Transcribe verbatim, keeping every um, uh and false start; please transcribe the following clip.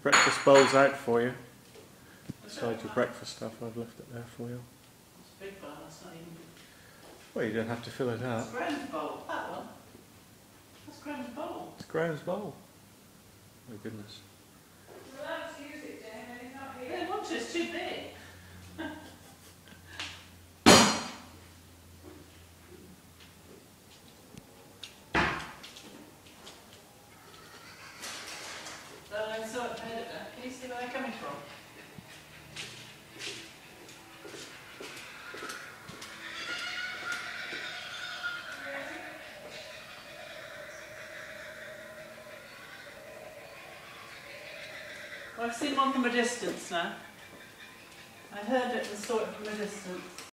breakfast bowl's out for you. Beside your breakfast stuff, I've left it there for you. It's a big bowl, that's not even... Well, you don't have to fill it up. It's Graham's bowl, that one. That's Graham's bowl. It's Graham's bowl. Oh goodness. You're allowed to use it, Jane, and it's not They here. don't want to, it's too big. Well, I saw it heard it there. Can you see where they're coming from? Well, I've seen one from a distance now. I heard it and saw it from a distance.